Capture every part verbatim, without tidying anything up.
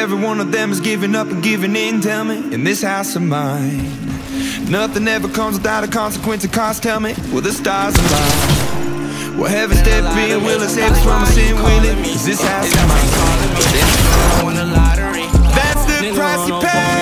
every one of them is giving up and giving in. Tell me, in this house of mine, nothing ever comes without a consequence of cost. Tell me, will the stars align? Will heaven step in? Will it save us from a sin? Will it? Is this house of mine? That's the price you pay.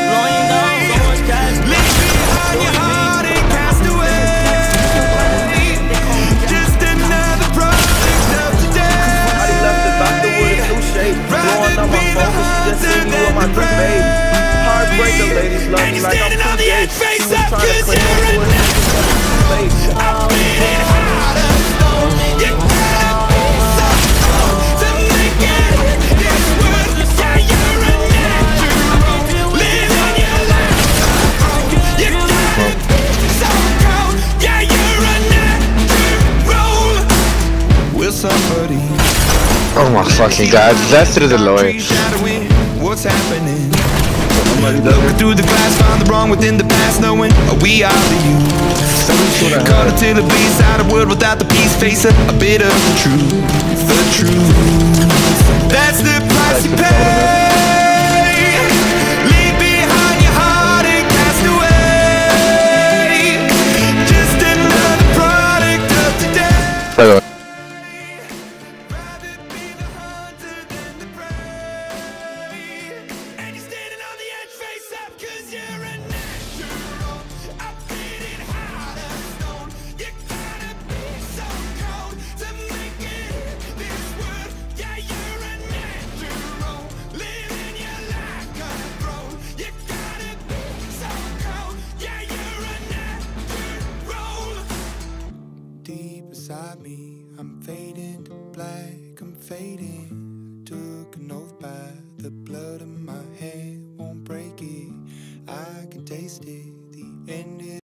Leave behind your heart and cast away. Just another product of today. Somebody left about the wood in new shape. Blowing up my focus, just seen you on my drink, babe. Heartbreaker, ladies love me like I'm too gay. She was trying to claim my wood and just let me face. I've been out of stone. You gotta be so cold to make it this world. Yeah, you're a natural. Living your life. You gotta be so cold. Yeah, you're a natural. Will somebody? Oh my fucking god, that's through the lawyer. What's happening? Looking through the glass, find the wrong within the past, knowing we are the youth. Caught until it bleeds out of world without the peace, face a, a bit of the truth. The truth. That's the price you pay. Leave behind your heart and cast away. Just another product of today. Hello. Deep beside me, I'm fading to black, I'm fading. Took an oath by the blood in my head, won't break it. I can taste it, the end is